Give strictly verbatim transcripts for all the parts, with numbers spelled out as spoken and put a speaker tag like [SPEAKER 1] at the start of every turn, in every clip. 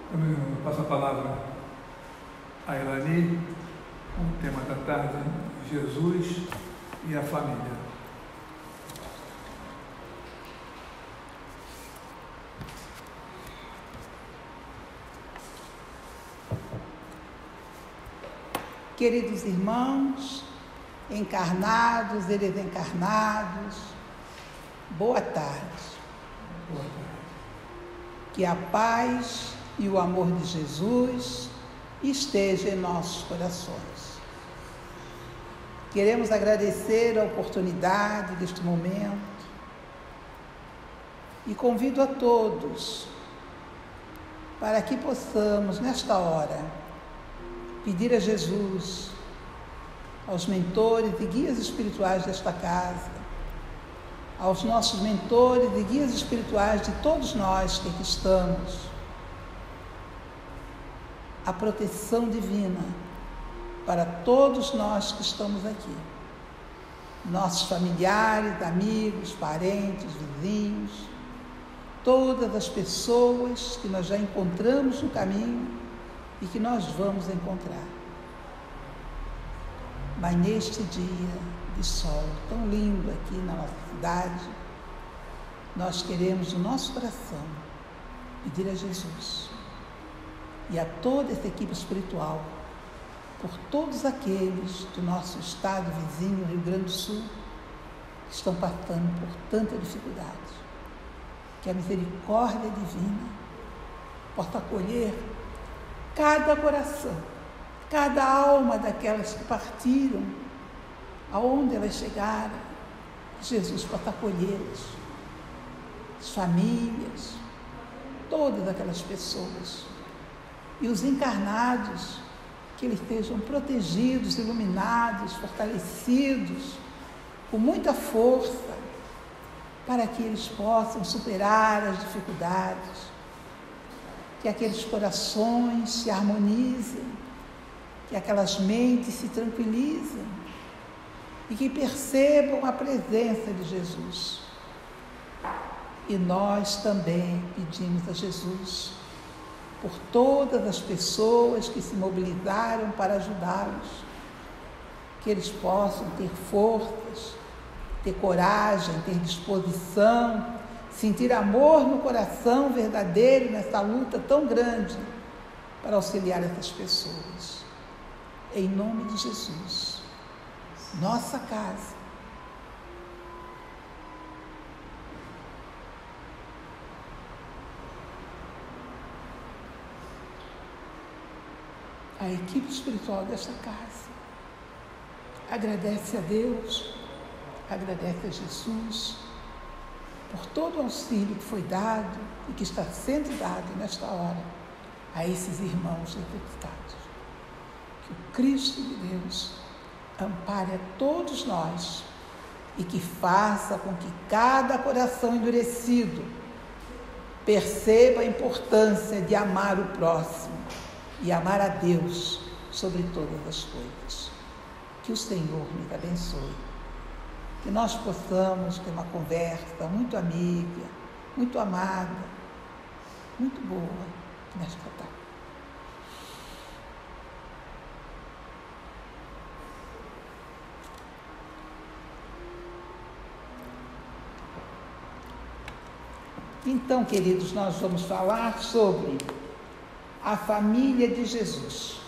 [SPEAKER 1] Eu passo a palavra a Elani, com o tema da tarde, Jesus e a família.
[SPEAKER 2] Queridos irmãos, encarnados e desencarnados, boa tarde.
[SPEAKER 1] Boa tarde.
[SPEAKER 2] Que a paz e o amor de Jesus esteja em nossos corações. Queremos agradecer a oportunidade deste momento e convido a todos para que possamos, nesta hora, pedir a Jesus, aos mentores e guias espirituais desta casa, aos nossos mentores e guias espirituais de todos nós que aqui estamos, a proteção divina para todos nós que estamos aqui, nossos familiares, amigos, parentes, vizinhos, todas as pessoas que nós já encontramos no caminho e que nós vamos encontrar. Mas neste dia de sol tão lindo aqui na nossa cidade, nós queremos do nosso coração pedir a Jesus e a toda essa equipe espiritual, por todos aqueles do nosso estado vizinho, Rio Grande do Sul, que estão passando por tanta dificuldade, que a misericórdia divina possa acolher cada coração, cada alma daquelas que partiram, aonde elas chegaram, Jesus possa acolhê-las, as famílias, todas aquelas pessoas, e os encarnados, que eles estejam protegidos, iluminados, fortalecidos, com muita força, para que eles possam superar as dificuldades, que aqueles corações se harmonizem, que aquelas mentes se tranquilizem e que percebam a presença de Jesus. E nós também pedimos a Jesus por todas as pessoas que se mobilizaram para ajudá-los, que eles possam ter forças, ter coragem, ter disposição, sentir amor no coração verdadeiro nessa luta tão grande para auxiliar essas pessoas. Em nome de Jesus, nossa casa, a equipe espiritual desta casa agradece a Deus, agradece a Jesus por todo o auxílio que foi dado e que está sendo dado nesta hora a esses irmãos necessitados. Que o Cristo de Deus ampare a todos nós e que faça com que cada coração endurecido perceba a importância de amar o próximo e amar a Deus sobre todas as coisas. Que o Senhor nos abençoe. Que nós possamos ter uma conversa muito amiga, muito amada, muito boa nesta tarde. Então, queridos, nós vamos falar sobre a família de Jesus.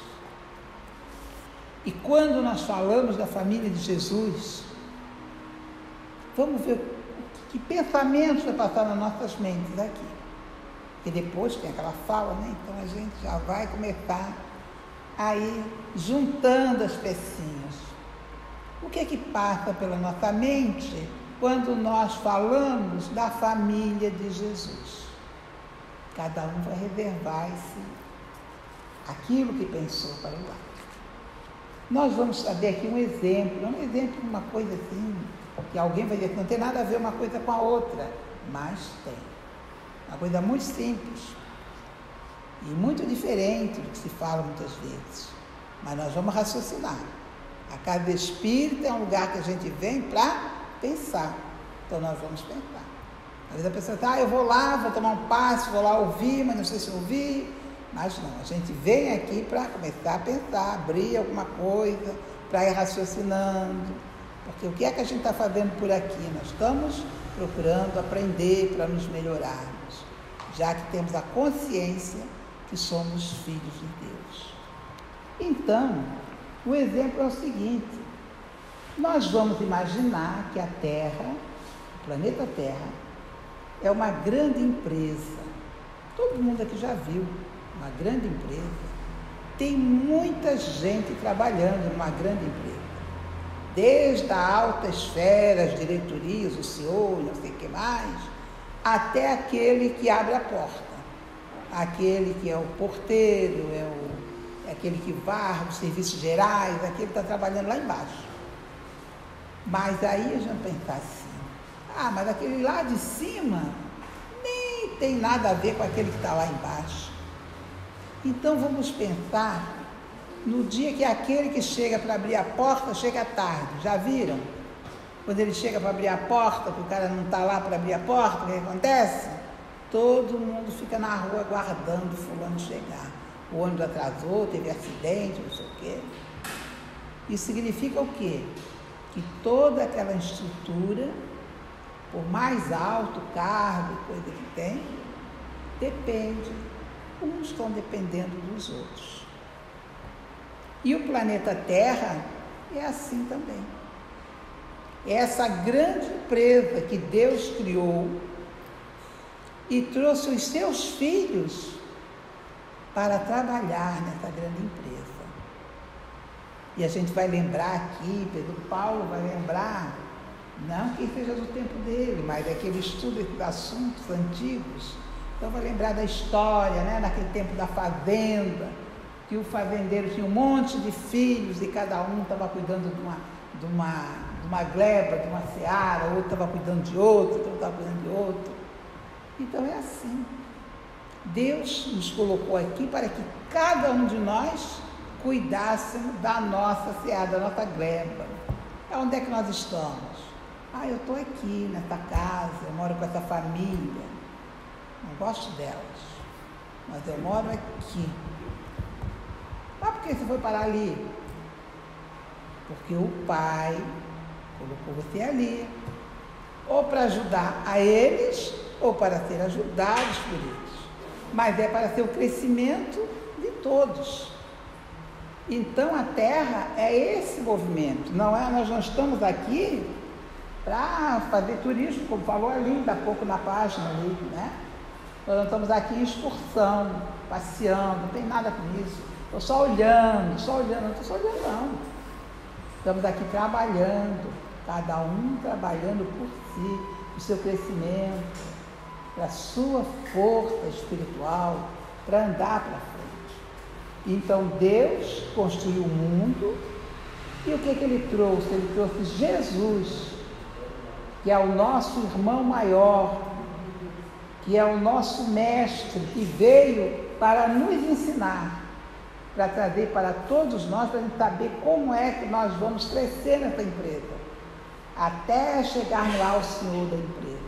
[SPEAKER 2] E quando nós falamos da família de Jesus, vamos ver que pensamentos vai passar nas nossas mentes aqui. E depois tem aquela fala, né? Então a gente já vai começar a ir juntando as pecinhas. O que é que passa pela nossa mente quando nós falamos da família de Jesus? Cada um vai reservar-se aquilo que pensou para o lado. Nós vamos saber aqui um exemplo, um exemplo de uma coisa assim, que alguém vai dizer que não tem nada a ver uma coisa com a outra, mas tem. Uma coisa muito simples e muito diferente do que se fala muitas vezes. Mas nós vamos raciocinar. A casa espírita é um lugar que a gente vem para pensar. Então nós vamos pensar. Às vezes a pessoa diz, ah, eu vou lá, vou tomar um passe, vou lá ouvir, mas não sei se ouvir. Mas não, a gente vem aqui para começar a pensar, abrir alguma coisa, para ir raciocinando. Porque o que é que a gente está fazendo por aqui? Nós estamos procurando aprender para nos melhorarmos, já que temos a consciência que somos filhos de Deus. Então, o exemplo é o seguinte: nós vamos imaginar que a Terra, o planeta Terra, é uma grande empresa. Todo mundo aqui já viu uma grande empresa. Tem muita gente trabalhando numa grande empresa. Desde a alta esfera, as diretorias, o senhor, não sei o que mais, até aquele que abre a porta. Aquele que é o porteiro, é, o, é aquele que varre os serviços gerais, aquele que está trabalhando lá embaixo. Mas aí a gente pensa assim, ah, mas aquele lá de cima nem tem nada a ver com aquele que está lá embaixo. Então vamos pensar no dia que aquele que chega para abrir a porta chega tarde. Já viram? Quando ele chega para abrir a porta, que o cara não está lá para abrir a porta, o que acontece? Todo mundo fica na rua aguardando o fulano chegar. O ônibus atrasou, teve acidente, não sei o quê. Isso significa o quê? Que toda aquela estrutura, por mais alto cargo e coisa que tem, depende. Uns estão dependendo dos outros. E o planeta Terra é assim também. É essa grande empresa que Deus criou e trouxe os seus filhos para trabalhar nessa grande empresa. E a gente vai lembrar aqui, Pedro Paulo vai lembrar, não que seja do tempo dele, mas é que ele estuda esses assuntos antigos. Então vai lembrar da história, né? Naquele tempo da fazenda, que o fazendeiro tinha um monte de filhos e cada um estava cuidando de uma, de, uma, de uma gleba, de uma seara, outro estava cuidando de outro, outro estava cuidando de outro. Então é assim. Deus nos colocou aqui para que cada um de nós cuidássemos da nossa seara, da nossa gleba. É onde é que nós estamos? Ah, eu estou aqui nessa casa, eu moro com essa família. Não gosto delas, mas eu moro aqui. Mas por que você foi parar ali? Porque o Pai colocou você ali, ou para ajudar a eles, ou para ser ajudados por eles. Mas é para ser o crescimento de todos. Então a Terra é esse movimento. Não é, nós não estamos aqui para fazer turismo, como falou ali, dá pouco na página ali, né? Nós não estamos aqui em excursão, passeando, não tem nada com isso. Estou só olhando, só olhando, não estou só olhando não. Estamos aqui trabalhando, cada um trabalhando por si, o seu crescimento, para a sua força espiritual, para andar para frente. Então Deus construiu o mundo e o que, que Ele trouxe? Ele trouxe Jesus, que é o nosso irmão maior, que é o nosso mestre, que veio para nos ensinar, para trazer para todos nós, para a gente saber como é que nós vamos crescer nessa empresa, até chegar lá ao Senhor da empresa.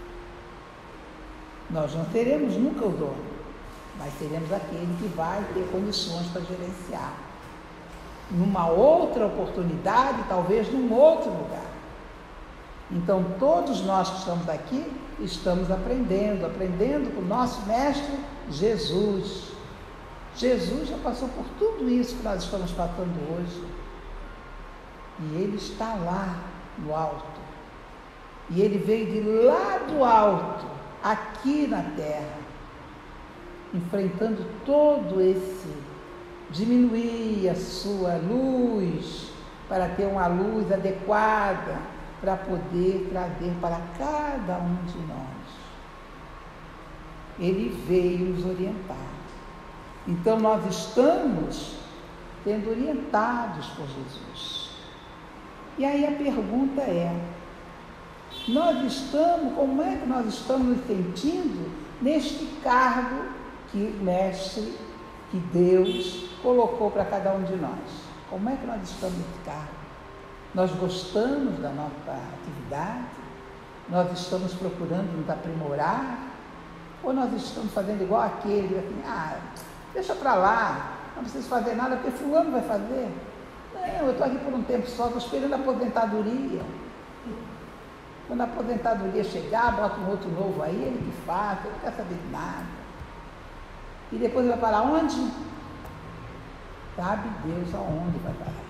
[SPEAKER 2] Nós não seremos nunca o dono, mas seremos aquele que vai ter condições para gerenciar. Numa outra oportunidade, talvez num outro lugar. Então, todos nós que estamos aqui, estamos aprendendo, aprendendo com o nosso mestre Jesus. Jesus já passou por tudo isso que nós estamos passando hoje. E Ele está lá no alto. E Ele veio de lá do alto, aqui na terra, enfrentando todo esse, diminuir a sua luz, para ter uma luz adequada, para poder trazer para cada um de nós. Ele veio nos orientar. Então nós estamos sendo orientados por Jesus. E aí a pergunta é, nós estamos, como é que nós estamos nos sentindo neste cargo que o Mestre, que Deus colocou para cada um de nós? Como é que nós estamos nesse cargo? Nós gostamos da nossa atividade? Nós estamos procurando nos aprimorar? Ou nós estamos fazendo igual aquele, assim, ah, Deixa para lá, não preciso fazer nada, porque fulano vai fazer. Não, eu estou aqui por um tempo só, estou esperando a aposentadoria. Quando a aposentadoria chegar, bota um outro novo aí, ele que faz, ele não quer saber de nada. E depois ele vai parar onde? Sabe Deus aonde vai parar.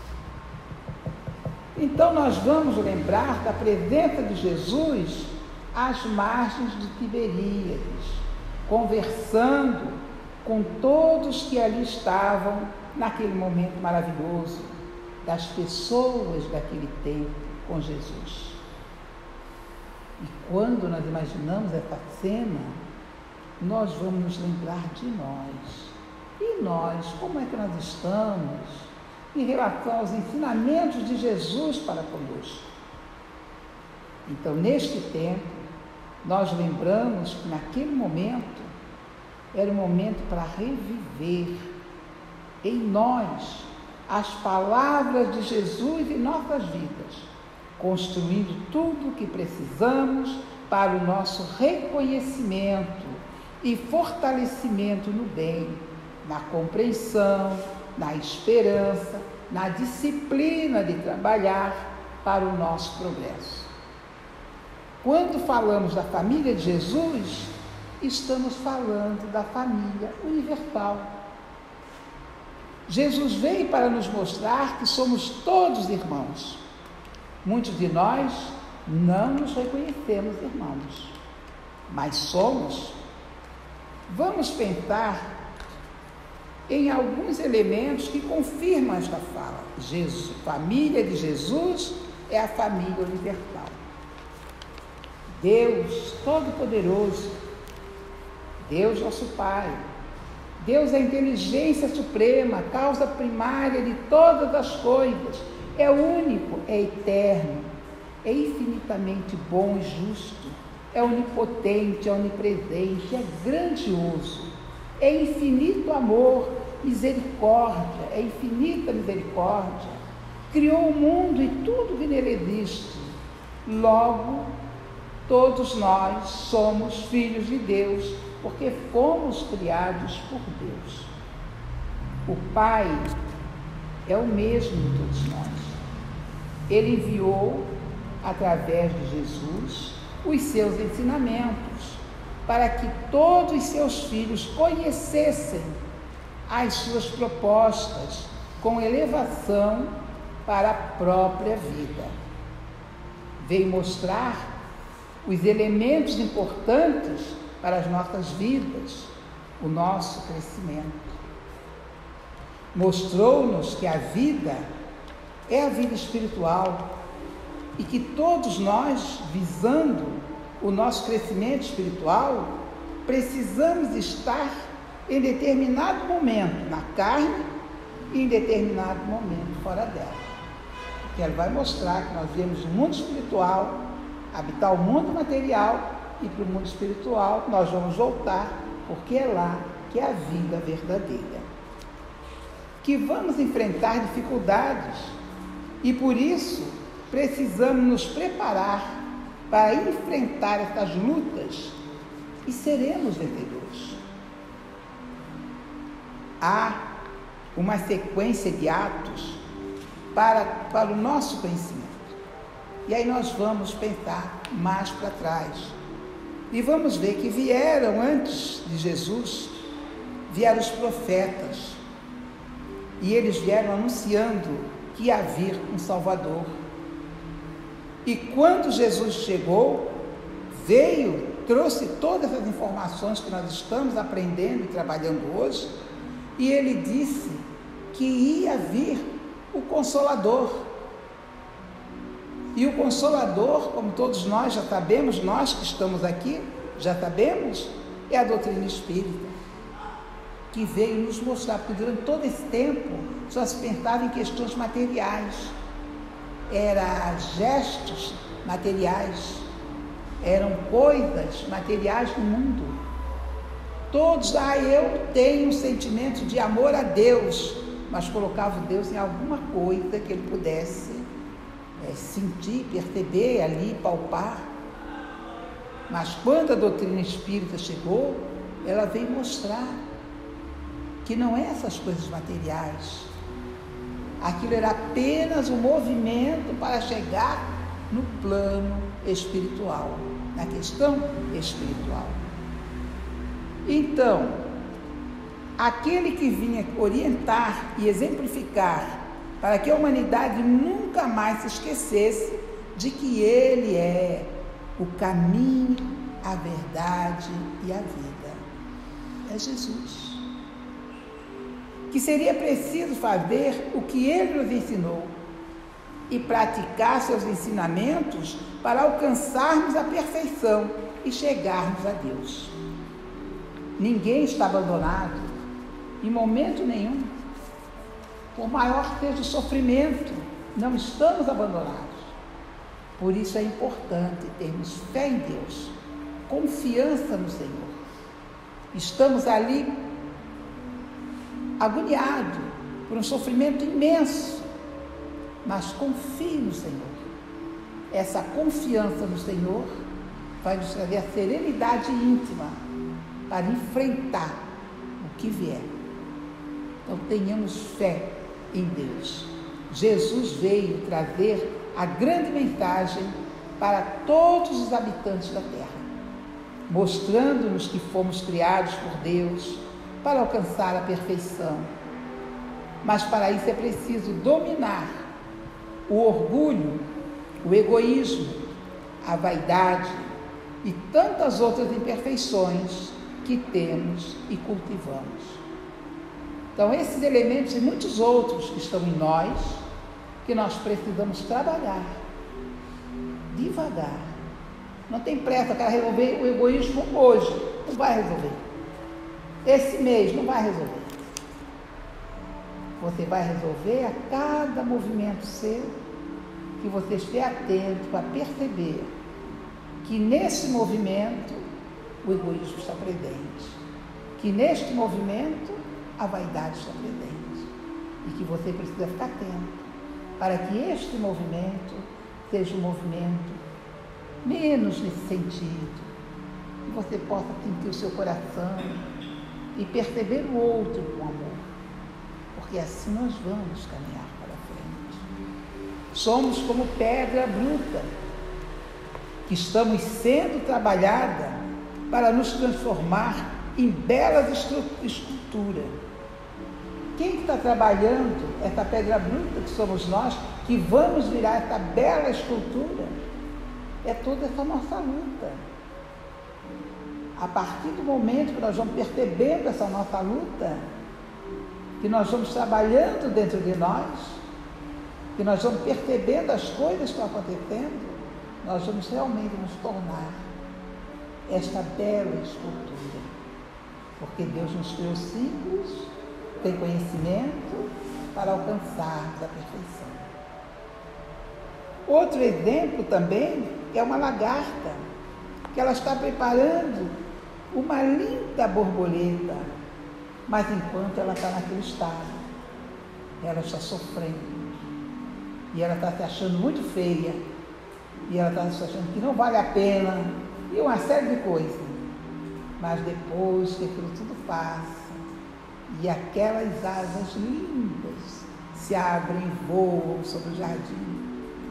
[SPEAKER 2] Então nós vamos lembrar da presença de Jesus às margens de Tiberíades, conversando com todos que ali estavam naquele momento maravilhoso, das pessoas daquele tempo com Jesus. E quando nós imaginamos essa cena, nós vamos nos lembrar de nós. E nós, como é que nós estamos em relação aos ensinamentos de Jesus para conosco? Então, neste tempo, nós lembramos que naquele momento era um momento para reviver em nós as palavras de Jesus em nossas vidas, construindo tudo o que precisamos para o nosso reconhecimento e fortalecimento no bem, na compreensão, na esperança, na disciplina de trabalhar para o nosso progresso. Quando falamos da família de Jesus, estamos falando da família universal. Jesus veio para nos mostrar que somos todos irmãos. Muitos de nós não nos reconhecemos irmãos, mas somos. Vamos pensar em alguns elementos que confirmam esta fala. Jesus, família de Jesus é a família universal. Deus Todo-Poderoso, Deus nosso Pai, Deus é a inteligência suprema, causa primária de todas as coisas, é único, é eterno, é infinitamente bom e justo, é onipotente, é onipresente, é grandioso, é infinito amor, misericórdia, é infinita misericórdia, criou o mundo e tudo que nele existe. Logo, todos nós somos filhos de Deus, porque fomos criados por Deus. O Pai é o mesmo de todos nós. Ele enviou, através de Jesus, os seus ensinamentos, para que todos os seus filhos conhecessem as suas propostas com elevação para a própria vida. Veio mostrar os elementos importantes para as nossas vidas, o nosso crescimento. Mostrou-nos que a vida é a vida espiritual e que todos nós, visando o nosso crescimento espiritual, precisamos estar em determinado momento na carne e em determinado momento fora dela. Porque ela vai mostrar que nós viemos do mundo espiritual, habitar o mundo material, e para o mundo espiritual nós vamos voltar, porque é lá que é a vida verdadeira. Que vamos enfrentar dificuldades e por isso precisamos nos preparar para enfrentar essas lutas e seremos vencedores. Há uma sequência de atos para, para o nosso conhecimento. E aí nós vamos pensar mais para trás. E vamos ver que vieram antes de Jesus, vieram os profetas. E eles vieram anunciando que ia vir um Salvador. E quando Jesus chegou, veio, trouxe todas as informações que nós estamos aprendendo e trabalhando hoje, e ele disse que ia vir o Consolador. E o Consolador, como todos nós já sabemos, nós que estamos aqui, já sabemos, é a doutrina espírita, que veio nos mostrar, porque durante todo esse tempo só se pensava em questões materiais, eram gestos materiais, eram coisas materiais do mundo. Todos, ah, eu tenho um sentimento de amor a Deus, mas colocava Deus em alguma coisa que ele pudesse é, sentir, perceber ali, palpar. Mas quando a doutrina espírita chegou, ela veio mostrar que não é essas coisas materiais. Aquilo era apenas um movimento para chegar no plano espiritual, na questão espiritual. Então, aquele que vinha orientar e exemplificar para que a humanidade nunca mais se esquecesse de que Ele é o caminho, a verdade e a vida. É Jesus. Que seria preciso fazer o que Ele nos ensinou e praticar seus ensinamentos para alcançarmos a perfeição e chegarmos a Deus. Ninguém está abandonado, em momento nenhum. Por maior que seja o sofrimento, não estamos abandonados. Por isso é importante termos fé em Deus, confiança no Senhor. Estamos ali agoniados por um sofrimento imenso, mas confie no Senhor. Essa confiança no Senhor vai nos trazer a serenidade íntima para enfrentar o que vier. Então tenhamos fé em Deus. Jesus veio trazer a grande mensagem para todos os habitantes da terra, mostrando-nos que fomos criados por Deus para alcançar a perfeição. Mas para isso é preciso dominar o orgulho, o egoísmo, a vaidade e tantas outras imperfeições que temos e cultivamos. Então, esses elementos e muitos outros que estão em nós, que nós precisamos trabalhar devagar. Não tem pressa para resolver o egoísmo hoje, não vai resolver. Esse mês não vai resolver. Você vai resolver a cada movimento seu, que você esteja atento para perceber que nesse movimento o egoísmo está presente, que neste movimento a vaidade está presente e que você precisa ficar atento para que este movimento seja um movimento menos nesse sentido, que você possa sentir o seu coração e perceber o outro com amor, porque assim nós vamos caminhar para frente. Somos como pedra bruta, que estamos sendo trabalhada para nos transformar em belas esculturas. Quem está trabalhando essa pedra bruta que somos nós, que vamos virar essa bela escultura? É toda essa nossa luta. A partir do momento que nós vamos percebendo essa nossa luta, que nós vamos trabalhando dentro de nós, que nós vamos percebendo as coisas que estão acontecendo, nós vamos realmente nos tornar esta bela escultura. Porque Deus nos criou simples, tem conhecimento para alcançar a perfeição. Outro exemplo também é uma lagarta, que ela está preparando uma linda borboleta, mas enquanto ela está naquele estado, ela está sofrendo, e ela está se achando muito feia, e ela está se achando que não vale a pena, e uma série de coisas. Mas depois que aquilo tudo passa, e aquelas asas lindas se abrem e voam sobre o jardim,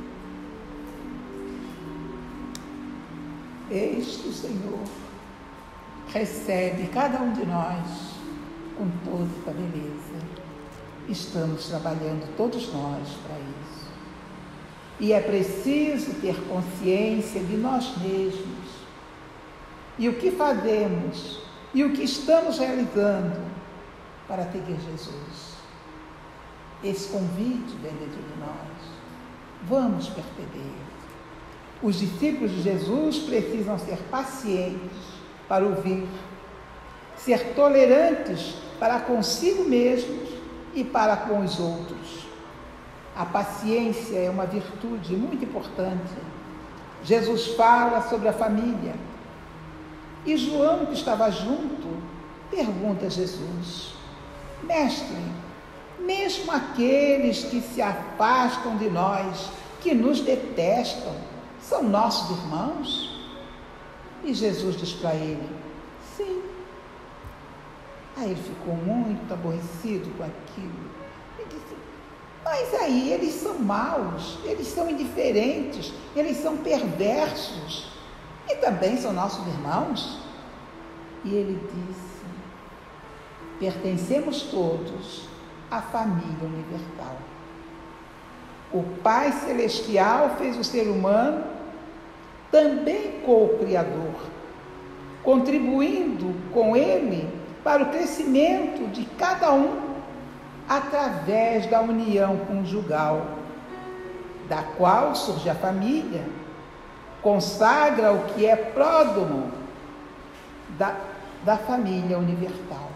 [SPEAKER 2] eis que o Senhor recebe cada um de nós com toda essa beleza. Estamos trabalhando todos nós para isso. E é preciso ter consciência de nós mesmos e o que fazemos e o que estamos realizando para seguir Jesus. Esse convite vem dentro de nós. Vamos perceber. Os discípulos de Jesus precisam ser pacientes para ouvir, ser tolerantes para consigo mesmos e para com os outros. A paciência é uma virtude muito importante. Jesus fala sobre a família. E João, que estava junto, pergunta a Jesus: Mestre, mesmo aqueles que se afastam de nós, que nos detestam, são nossos irmãos? E Jesus diz para ele: sim, Aí ele ficou muito aborrecido com aquilo. Ele disse, mas aí eles são maus, eles são indiferentes, eles são perversos e também são nossos irmãos. E ele disse, pertencemos todos à família universal. O Pai Celestial fez o ser humano também co-criador, contribuindo com ele para o crescimento de cada um através da união conjugal, da qual surge a família, consagra o que é pródromo da, da família universal.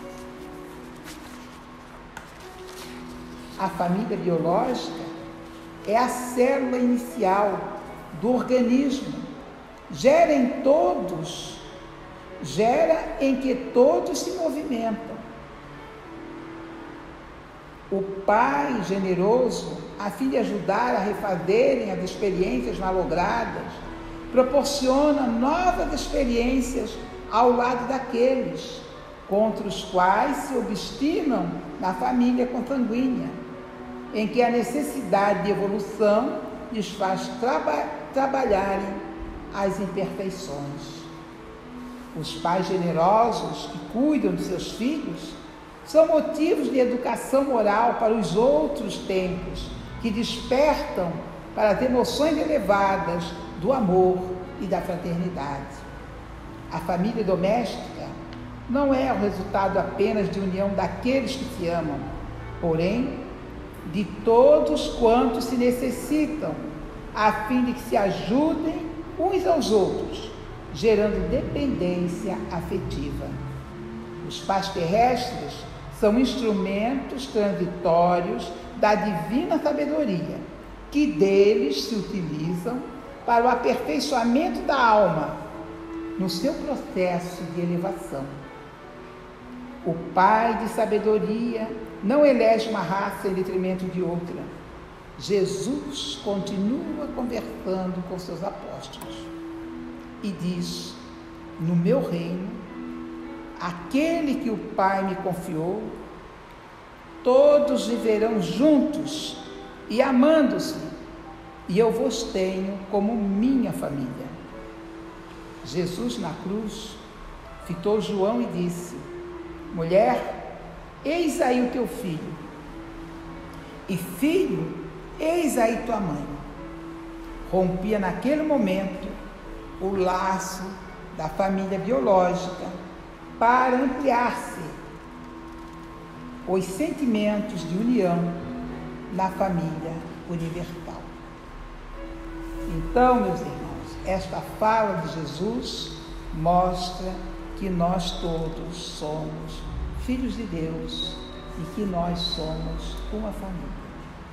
[SPEAKER 2] A família biológica é a célula inicial do organismo, gera em todos, gera em que todos se movimentam. O Pai generoso, a fim de ajudar a refazerem as experiências malogradas, proporciona novas experiências ao lado daqueles contra os quais se obstinam na família consanguínea, em que a necessidade de evolução lhes faz traba- trabalharem as imperfeições. Os pais generosos que cuidam de seus filhos são motivos de educação moral para os outros tempos, que despertam para as emoções elevadas do amor e da fraternidade. A família doméstica não é o resultado apenas de união daqueles que se amam, porém, de todos quantos se necessitam, a fim de que se ajudem uns aos outros, gerando dependência afetiva. Os pais terrestres são instrumentos transitórios da divina sabedoria, que deles se utilizam para o aperfeiçoamento da alma no seu processo de elevação. O Pai de sabedoria não elege uma raça em detrimento de outra. Jesus continua conversando com seus apóstolos e diz, no meu reino, aquele que o Pai me confiou, todos viverão juntos e amando-se, e eu vos tenho como minha família. Jesus na cruz fitou João e disse, mulher, eis aí o teu filho, e filho, eis aí tua mãe. Rompia naquele momento o laço da família biológica para ampliar-se os sentimentos de união na família universal. Então, meus irmãos, esta fala de Jesus mostra que nós todos somos filhos de Deus e que nós somos uma família.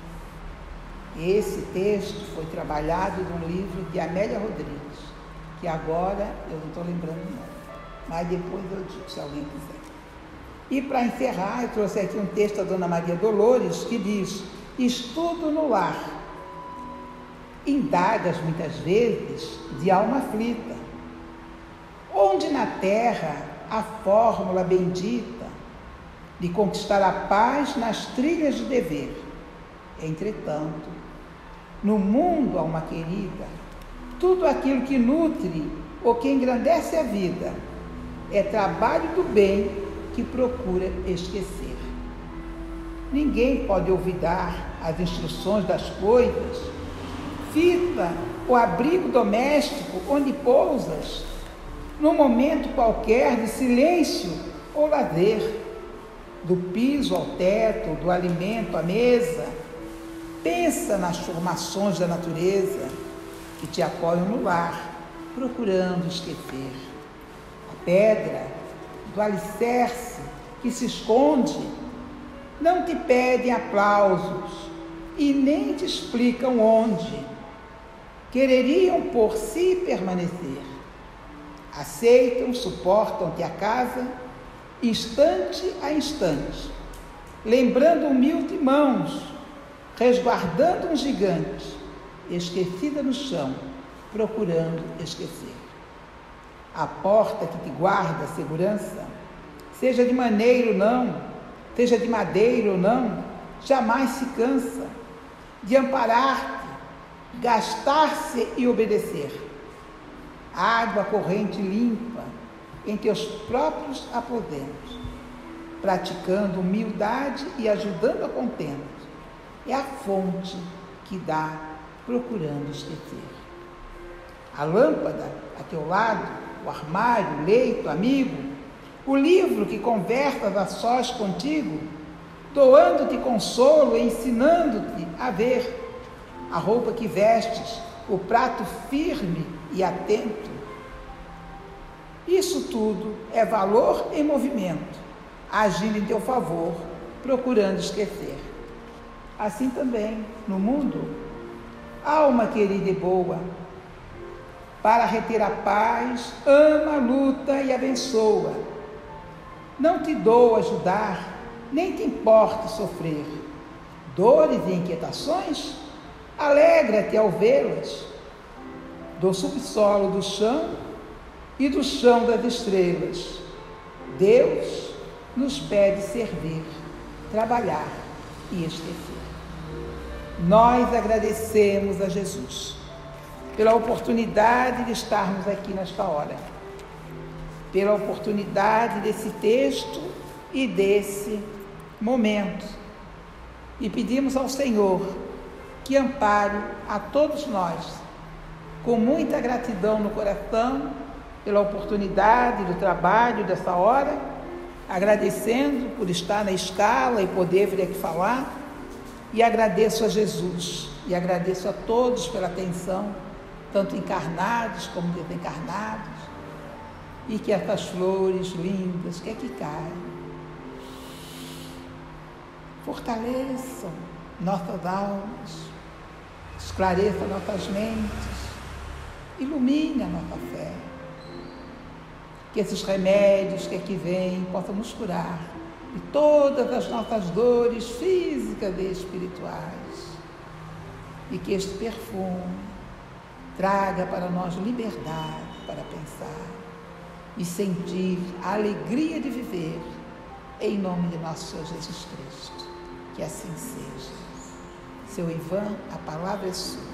[SPEAKER 2] Esse texto foi trabalhado no livro de Amélia Rodrigues, que agora eu não estou lembrando o nome, mas depois eu digo, se alguém quiser. E para encerrar, eu trouxe aqui um texto da Dona Maria Dolores, que diz, estudo no lar, indagas muitas vezes de alma aflita, onde na terra a fórmula bendita de conquistar a paz nas trilhas do dever. Entretanto, no mundo, alma querida, tudo aquilo que nutre ou que engrandece a vida é trabalho do bem que procura esquecer. Ninguém pode olvidar as instruções das coisas, fita o abrigo doméstico onde pousas, num momento qualquer de silêncio ou lazer, do piso ao teto, do alimento à mesa. Pensa nas formações da natureza que te apoiam no lar, procurando esquecer. A pedra do alicerce que se esconde não te pedem aplausos e nem te explicam onde. Quereriam por si permanecer. Aceitam, suportam-te a casa, instante a instante, lembrando humilde mãos, resguardando um gigante, esquecida no chão, procurando esquecer. A porta que te guarda a segurança seja de maneiro ou não, seja de madeira ou não, jamais se cansa de amparar-te, gastar-se e obedecer. Água corrente limpa em teus próprios aposentos, praticando humildade e ajudando a contento. É a fonte que dá, procurando esquecer. A lâmpada a teu lado, o armário, o leito, amigo, o livro que conversas a sós contigo, doando-te consolo e ensinando-te a ver, a roupa que vestes, o prato firme e atento. Isso tudo é valor em movimento, agindo em teu favor, procurando esquecer. Assim também, no mundo, alma querida e boa, para reter a paz, ama, luta e abençoa. Não te dou ajudar, nem te importa sofrer. Dores e inquietações, alegra-te ao vê-las. Do subsolo do chão e do chão das estrelas, Deus nos pede servir, trabalhar e esquecer. Nós agradecemos a Jesus pela oportunidade de estarmos aqui nesta hora, pela oportunidade desse texto e desse momento, e pedimos ao Senhor que ampare a todos nós, com muita gratidão no coração, pela oportunidade do trabalho dessa hora, agradecendo por estar na escala e poder vir aqui falar, e agradeço a Jesus, e agradeço a todos pela atenção, tanto encarnados como desencarnados, e que essas flores lindas que aqui caem fortaleçam nossas almas, esclareçam nossas mentes, ilumine a nossa fé, que esses remédios que aqui vêm possam nos curar de todas as nossas dores físicas e espirituais, e que este perfume traga para nós liberdade para pensar e sentir a alegria de viver, em nome de nosso Senhor Jesus Cristo. Que assim seja. Seu Ivan, a palavra é sua.